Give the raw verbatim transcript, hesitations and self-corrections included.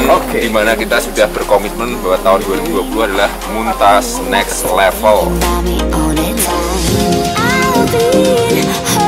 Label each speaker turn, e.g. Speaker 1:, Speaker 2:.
Speaker 1: okay. Dimana kita sudah berkomitmen bahwa tahun dua ribu dua puluh adalah Muntas Next Level.